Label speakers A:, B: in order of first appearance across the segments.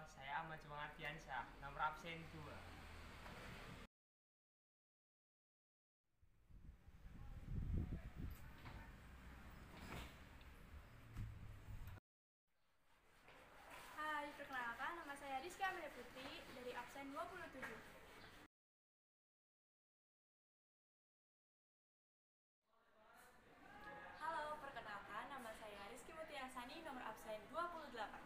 A: saya Ahmad Juang Ardiansyah, nomor absen 2.
B: Hai, perkenalkan nama saya Rizky Amelia Putri dari absen 27. Halo, perkenalkan nama saya Rizky Mutiasani nomor absen 28.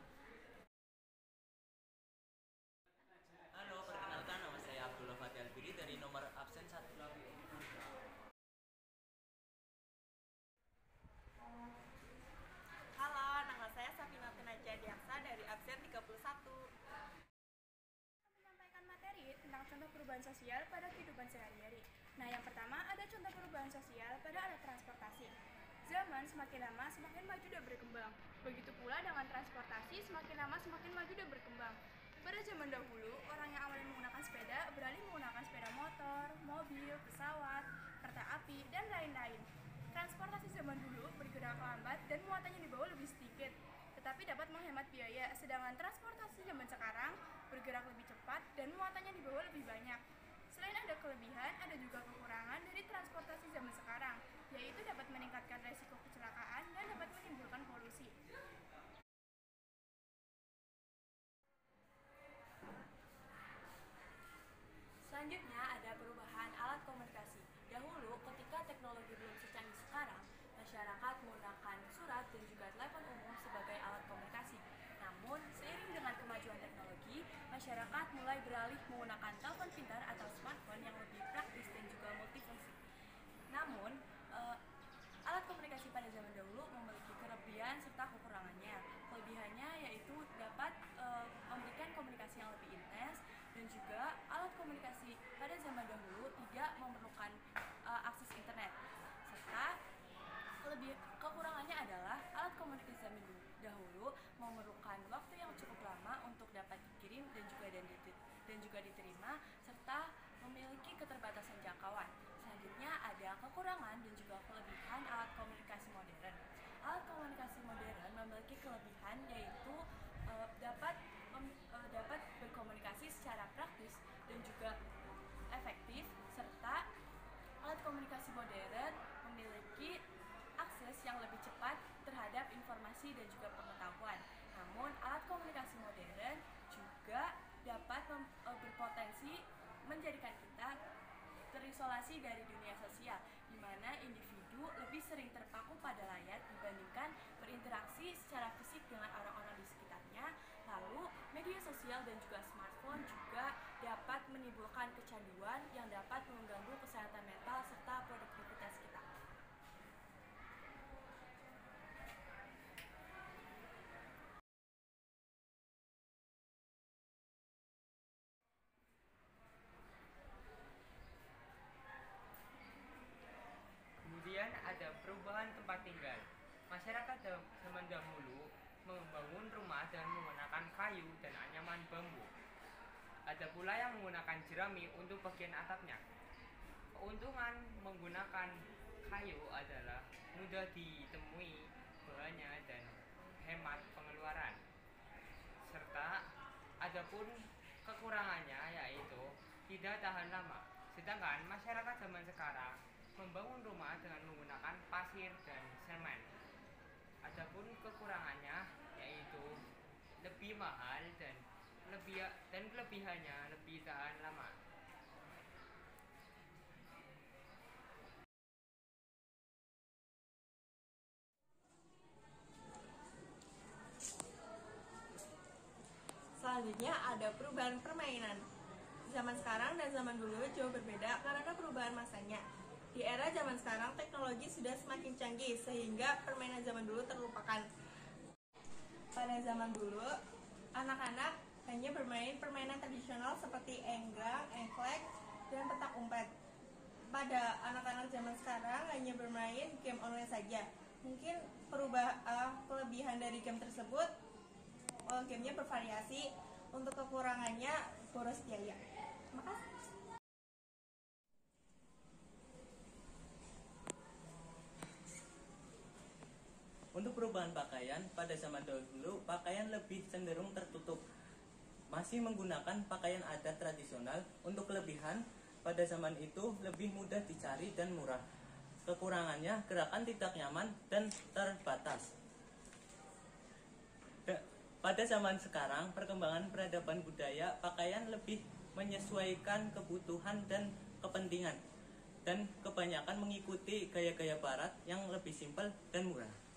C: Halo, perkenalkan nama saya Abdullah Fatih Albiri dari nomor absen 1.
B: Halo, nama saya Safina Tenaja Diaksa dari absen 31. Menyampaikan materi tentang contoh perubahan sosial pada kehidupan sehari-hari. Nah, yang pertama ada contoh perubahan sosial pada alat transportasi. Zaman semakin lama semakin maju dan berkembang. Begitu pula dengan transportasi, semakin lama semakin maju dan berkembang. Pada zaman dahulu, orang yang awalnya menggunakan sepeda beralih menggunakan sepeda motor, mobil, pesawat, kereta api, dan lain-lain. Transportasi zaman dulu bergerak lambat dan muatannya dibawa lebih sedikit, tetapi dapat menghemat biaya, sedangkan transportasi zaman sekarang bergerak lebih cepat dan muatannya dibawa lebih banyak. Selain ada kelebihan, ada juga kekurangan dari transportasi zaman sekarang, yaitu dapat meningkatkan resiko kecelakaan dan dapat menimbulkan polusi. Selanjutnya ada perubahan alat komunikasi. Dahulu, ketika teknologi belum secanggih sekarang, masyarakat menggunakan surat dan juga telepon umum sebagai alat komunikasi. Namun, seiring dengan kemajuan teknologi, masyarakat mulai beralih menggunakan telepon pintar atau smartphone yang lebih praktis dan juga multifungsi. Namun, alat komunikasi pada zaman dahulu memiliki kelebihan serta kekurangannya. Kelebihannya yaitu dapat memberikan komunikasi yang lebih intens, dan juga alat komunikasi pada zaman dahulu tidak memerlukan akses internet. Serta kekurangannya adalah alat komunikasi zaman dahulu memerlukan waktu yang cukup lama untuk dapat dikirim dan juga diterima, serta memiliki keterbatasan jangkauan. Selanjutnya ada kekurangan dan juga kelebihan alat komunikasi modern. Alat komunikasi modern memiliki kelebihan yaitu dapat berkomunikasi secara praktis dan juga efektif, serta alat komunikasi modern memiliki akses yang lebih cepat terhadap informasi dan juga pengetahuan. Namun, alat komunikasi modern juga dapat berpotensi menjadikan kita terisolasi dari dunia sosial, di mana individu lebih sering terpaku pada layar dibandingkan berinteraksi secara fisik dengan orang-orang di sekitarnya. Lalu, media sosial dan juga smartphone juga dapat menimbulkan kecanduan yang dapat mengganggu kesehatan mental serta produktivitas kita.
A: Kemudian ada perubahan tempat tinggal. Masyarakat zaman dahulu membangun rumah dengan menggunakan kayu dan anyaman bambu. Ada pula yang menggunakan jerami untuk bagian atapnya. Keuntungan menggunakan kayu adalah mudah ditemui bahannya dan hemat pengeluaran. Serta adapun kekurangannya yaitu tidak tahan lama. Sedangkan masyarakat zaman sekarang membangun rumah dengan menggunakan pasir dan semen. Adapun kekurangannya yaitu lebih mahal dan kelebihannya lebih tahan lama.
B: Selanjutnya ada perubahan permainan. Zaman sekarang dan zaman dulu jauh berbeda karena perubahan masanya. Di era zaman sekarang teknologi sudah semakin canggih sehingga permainan zaman dulu terlupakan. Pada zaman dulu, anak-anak hanya bermain permainan tradisional seperti enggang, engklek, dan petak umpet. Pada anak-anak zaman sekarang hanya bermain game online saja. Mungkin kelebihan dari game tersebut, gamenya bervariasi. Untuk kekurangannya boros biaya. Terima kasih.
C: Untuk perubahan pakaian, pada zaman dahulu pakaian lebih cenderung tertutup. masih menggunakan pakaian adat tradisional. Untuk kelebihan, pada zaman itu lebih mudah dicari dan murah. Kekurangannya, gerakan tidak nyaman dan terbatas. Pada zaman sekarang, perkembangan peradaban budaya, pakaian lebih menyesuaikan kebutuhan dan kepentingan, dan kebanyakan mengikuti gaya-gaya barat yang lebih simpel dan murah.